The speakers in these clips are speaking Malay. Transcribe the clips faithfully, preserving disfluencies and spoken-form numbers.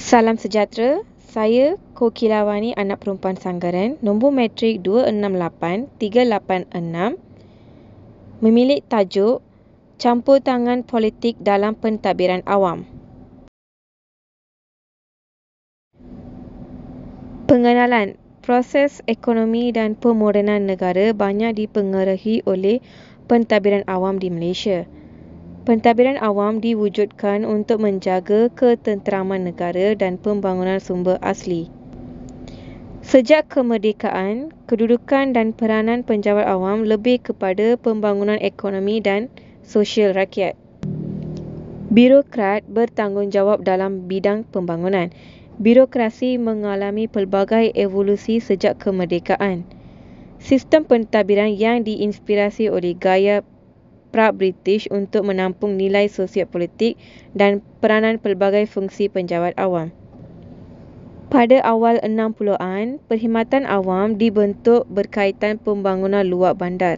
Salam sejahtera, saya Kokilawani anak perempuan Sanggaran, nombor matrik dua enam lapan tiga lapan enam, memilik tajuk Campur Tangan Politik dalam Pentadbiran Awam. Pengenalan. Proses ekonomi dan pemodenan negara banyak dipengaruhi oleh pentadbiran awam di Malaysia. Pentadbiran awam diwujudkan untuk menjaga ketenteraman negara dan pembangunan sumber asli. Sejak kemerdekaan, kedudukan dan peranan penjawat awam lebih kepada pembangunan ekonomi dan sosial rakyat. Birokrat bertanggungjawab dalam bidang pembangunan. Birokrasi mengalami pelbagai evolusi sejak kemerdekaan. Sistem pentadbiran yang diinspirasi oleh gaya pra-British untuk menampung nilai sosio-politik dan peranan pelbagai fungsi penjawat awam. Pada awal enam puluhan, Perkhidmatan Awam dibentuk berkaitan pembangunan luar bandar.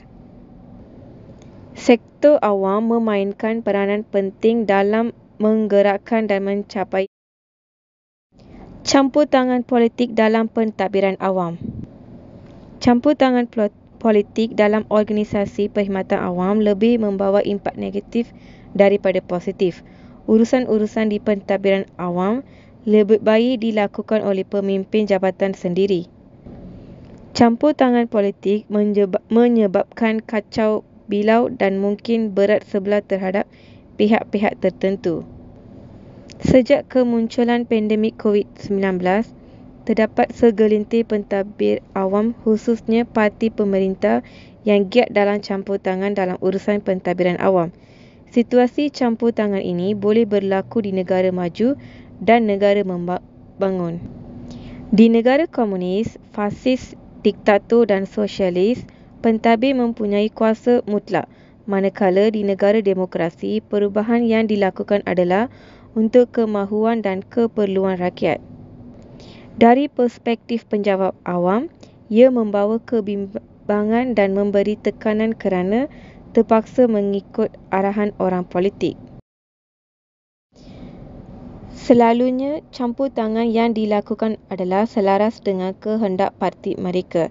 Sektor awam memainkan peranan penting dalam menggerakkan dan mencapai campur tangan politik dalam pentadbiran awam. Campur tangan politik dalam organisasi perkhidmatan awam lebih membawa impak negatif daripada positif. Urusan-urusan di pentadbiran awam lebih baik dilakukan oleh pemimpin jabatan sendiri. Campur tangan politik menyebabkan kacau bilau dan mungkin berat sebelah terhadap pihak-pihak tertentu. Sejak kemunculan pandemik covid sembilan belas, terdapat segelintir pentadbir awam khususnya parti pemerintah yang giat dalam campur tangan dalam urusan pentadbiran awam. Situasi campur tangan ini boleh berlaku di negara maju dan negara membangun. Di negara komunis, fasis, diktator dan sosialis, pentadbir mempunyai kuasa mutlak, manakala di negara demokrasi, perubahan yang dilakukan adalah untuk kemahuan dan keperluan rakyat. Dari perspektif penjawat awam, ia membawa kebimbangan dan memberi tekanan kerana terpaksa mengikut arahan orang politik. Selalunya, campur tangan yang dilakukan adalah selaras dengan kehendak parti mereka.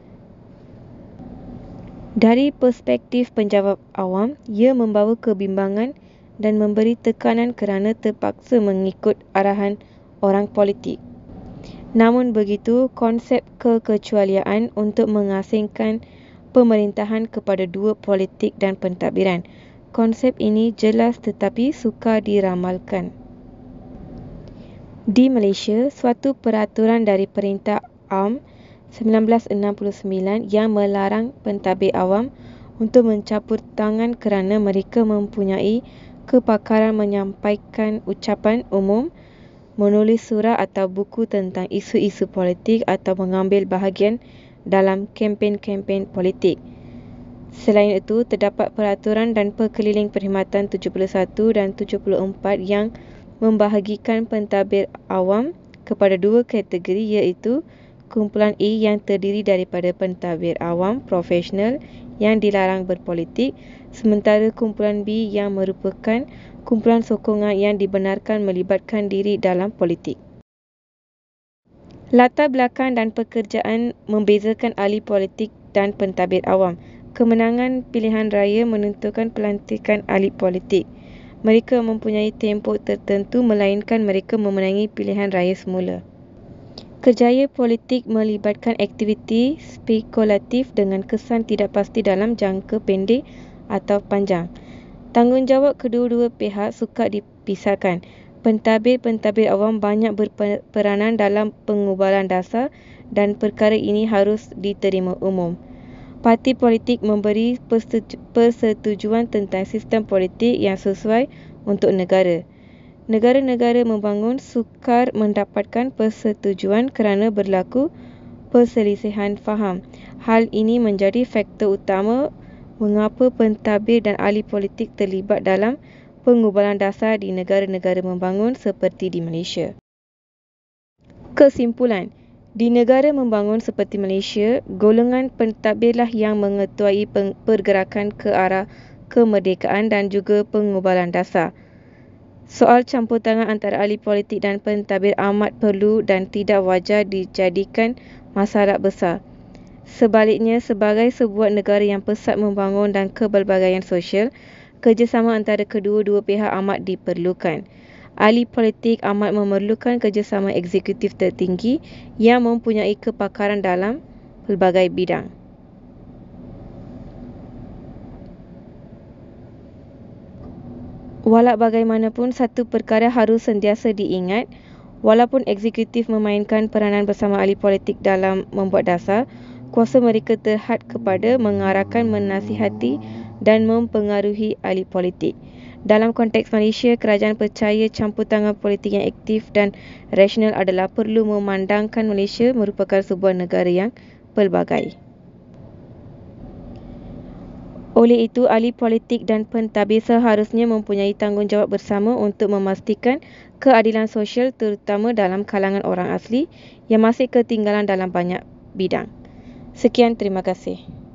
Dari perspektif penjawat awam, ia membawa kebimbangan dan memberi tekanan kerana terpaksa mengikut arahan orang politik. Namun begitu, konsep kekecualian untuk mengasingkan pemerintahan kepada dua politik dan pentadbiran. Konsep ini jelas tetapi sukar diramalkan. Di Malaysia, suatu peraturan dari Perintah Am seribu sembilan ratus enam puluh sembilan yang melarang pentadbir awam untuk mencampur tangan kerana mereka mempunyai kepakaran menyampaikan ucapan umum, menulis surah atau buku tentang isu-isu politik atau mengambil bahagian dalam kempen-kempen politik. Selain itu, terdapat peraturan dan perkeliling perkhidmatan tujuh puluh satu dan tujuh puluh empat yang membahagikan pentadbir awam kepada dua kategori, iaitu kumpulan A yang terdiri daripada pentadbir awam profesional yang dilarang berpolitik, sementara kumpulan B yang merupakan kumpulan sokongan yang dibenarkan melibatkan diri dalam politik. Latar belakang dan pekerjaan membezakan ahli politik dan pentadbir awam. Kemenangan pilihan raya menentukan pelantikan ahli politik. Mereka mempunyai tempoh tertentu melainkan mereka memenangi pilihan raya semula. Kerjaya politik melibatkan aktiviti spekulatif dengan kesan tidak pasti dalam jangka pendek atau panjang. Tanggungjawab kedua-dua pihak sukar dipisahkan. Pentadbir-pentadbir awam banyak berperanan dalam pengubalan dasar dan perkara ini harus diterima umum. Parti politik memberi persetujuan tentang sistem politik yang sesuai untuk negara. Negara-negara membangun sukar mendapatkan persetujuan kerana berlaku perselisihan faham. Hal ini menjadi faktor utama mengapa pentadbir dan ahli politik terlibat dalam pengubalan dasar di negara-negara membangun seperti di Malaysia. Kesimpulan, di negara membangun seperti Malaysia, golongan pentadbirlah yang mengetuai pergerakan ke arah kemerdekaan dan juga pengubalan dasar. Soal campur tangan antara ahli politik dan pentadbir amat perlu dan tidak wajar dijadikan masalah besar. Sebaliknya, sebagai sebuah negara yang pesat membangun dan kepelbagaian sosial, kerjasama antara kedua-dua pihak amat diperlukan. Ahli politik amat memerlukan kerjasama eksekutif tertinggi yang mempunyai kepakaran dalam pelbagai bidang. Walau bagaimanapun, satu perkara harus sentiasa diingat. Walaupun eksekutif memainkan peranan bersama ahli politik dalam membuat dasar, kuasa mereka terhad kepada mengarahkan, menasihati dan mempengaruhi ahli politik. Dalam konteks Malaysia, kerajaan percaya campur tangan politik yang aktif dan rasional adalah perlu memandangkan Malaysia merupakan sebuah negara yang pelbagai. Oleh itu, ahli politik dan pentadbir seharusnya mempunyai tanggungjawab bersama untuk memastikan keadilan sosial terutama dalam kalangan orang asli yang masih ketinggalan dalam banyak bidang. Sekian, terima kasih.